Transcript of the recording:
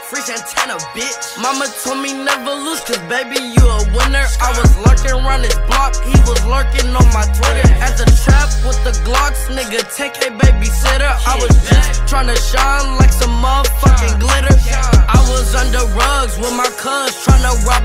Free Santana, bitch. Mama told me never lose, cause baby, you a winner. I was lurking around his block, he was lurking on my Twitter. At the trap with the Glocks, nigga, 10K babysitter. I was just tryna shine like some motherfucking glitter. I was under rugs with my cuz tryna rob